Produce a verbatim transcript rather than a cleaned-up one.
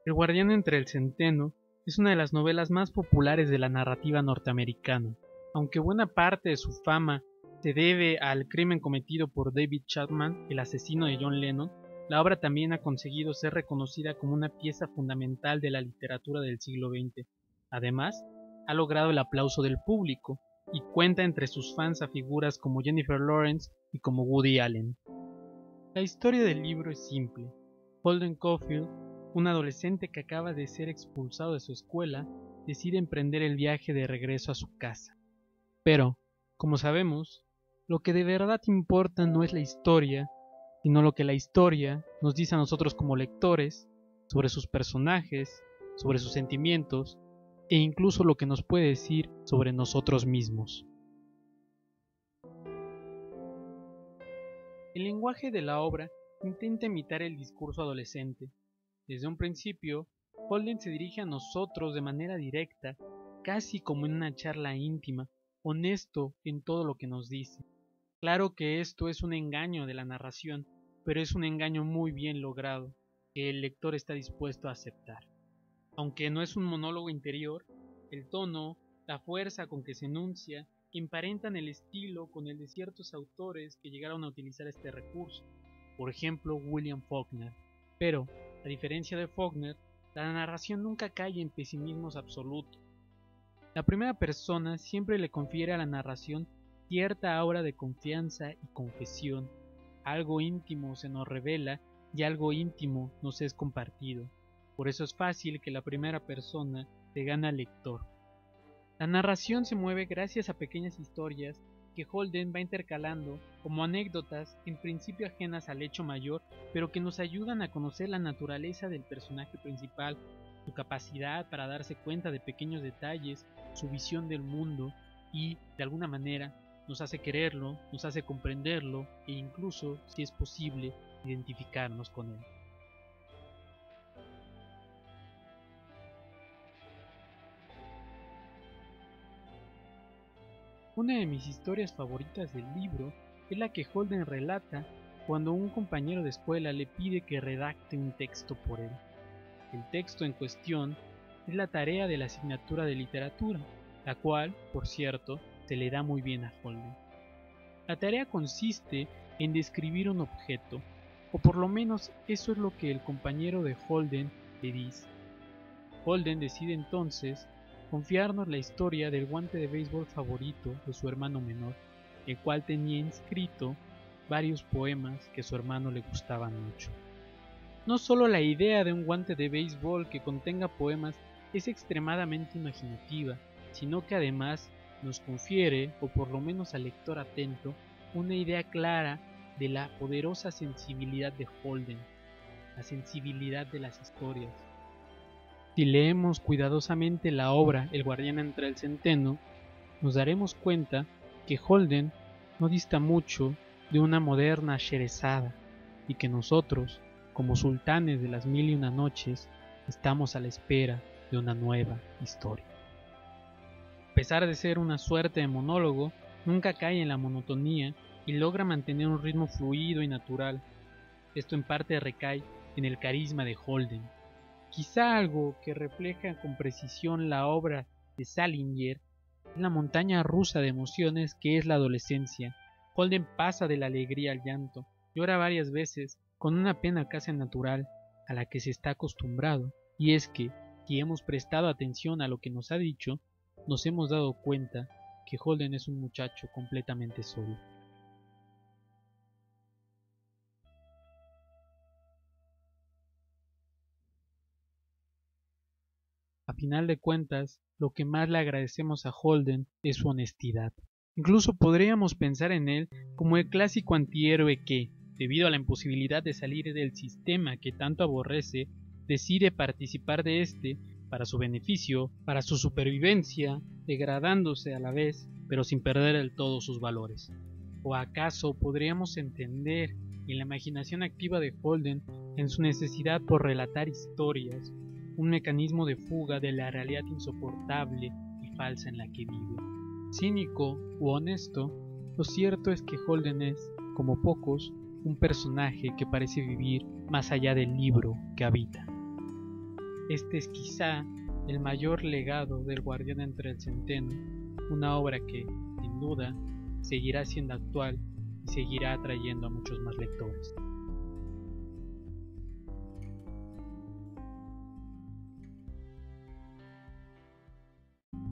El guardián entre el centeno es una de las novelas más populares de la narrativa norteamericana. Aunque buena parte de su fama se debe al crimen cometido por David Chapman, el asesino de John Lennon, la obra también ha conseguido ser reconocida como una pieza fundamental de la literatura del siglo veinte. Además, ha logrado el aplauso del público y cuenta entre sus fans a figuras como Jennifer Lawrence y como Woody Allen. La historia del libro es simple. Holden Caulfield, un adolescente que acaba de ser expulsado de su escuela, decide emprender el viaje de regreso a su casa. Pero, como sabemos, lo que de verdad importa no es la historia, sino lo que la historia nos dice a nosotros como lectores sobre sus personajes, sobre sus sentimientos e incluso lo que nos puede decir sobre nosotros mismos. El lenguaje de la obra intenta imitar el discurso adolescente. Desde un principio, Holden se dirige a nosotros de manera directa, casi como en una charla íntima, honesto en todo lo que nos dice. Claro que esto es un engaño de la narración, pero es un engaño muy bien logrado, que el lector está dispuesto a aceptar. Aunque no es un monólogo interior, el tono, la fuerza con que se enuncia, emparentan el estilo con el de ciertos autores que llegaron a utilizar este recurso, por ejemplo William Faulkner. Pero, a diferencia de Faulkner, la narración nunca cae en pesimismos absolutos. La primera persona siempre le confiere a la narración cierta aura de confianza y confesión. Algo íntimo se nos revela y algo íntimo nos es compartido. Por eso es fácil que la primera persona te gane al lector. La narración se mueve gracias a pequeñas historias que Holden va intercalando como anécdotas en principio ajenas al hecho mayor, pero que nos ayudan a conocer la naturaleza del personaje principal, su capacidad para darse cuenta de pequeños detalles, su visión del mundo y, de alguna manera, nos hace quererlo, nos hace comprenderlo e incluso, si es posible, identificarnos con él. Una de mis historias favoritas del libro es la que Holden relata cuando un compañero de escuela le pide que redacte un texto por él. El texto en cuestión es la tarea de la asignatura de literatura, la cual, por cierto, se le da muy bien a Holden. La tarea consiste en describir un objeto, o por lo menos eso es lo que el compañero de Holden le dice. Holden decide entonces confiarnos la historia del guante de béisbol favorito de su hermano menor, el cual tenía inscrito varios poemas que a su hermano le gustaban mucho. No solo la idea de un guante de béisbol que contenga poemas es extremadamente imaginativa, sino que además nos confiere, o por lo menos al lector atento, una idea clara de la poderosa sensibilidad de Holden, la sensibilidad de las historias. Si leemos cuidadosamente la obra El guardián entre el centeno, nos daremos cuenta que Holden no dista mucho de una moderna Sherezada y que nosotros, como sultanes de las mil y una noches, estamos a la espera de una nueva historia. A pesar de ser una suerte de monólogo, nunca cae en la monotonía y logra mantener un ritmo fluido y natural. Esto en parte recae en el carisma de Holden. Quizá algo que refleja con precisión la obra de Salinger es la montaña rusa de emociones que es la adolescencia. Holden pasa de la alegría al llanto, llora varias veces con una pena casi natural a la que se está acostumbrado, y es que, si hemos prestado atención a lo que nos ha dicho, nos hemos dado cuenta que Holden es un muchacho completamente solo. A final de cuentas, lo que más le agradecemos a Holden es su honestidad. Incluso podríamos pensar en él como el clásico antihéroe que, debido a la imposibilidad de salir del sistema que tanto aborrece, decide participar de este para su beneficio, para su supervivencia, degradándose a la vez, pero sin perder del todo sus valores. ¿O acaso podríamos entender en la imaginación activa de Holden en su necesidad por relatar historias, un mecanismo de fuga de la realidad insoportable y falsa en la que vive? Cínico u honesto, lo cierto es que Holden es, como pocos, un personaje que parece vivir más allá del libro que habita. Este es quizá el mayor legado del Guardián entre el Centeno, una obra que, sin duda, seguirá siendo actual y seguirá atrayendo a muchos más lectores.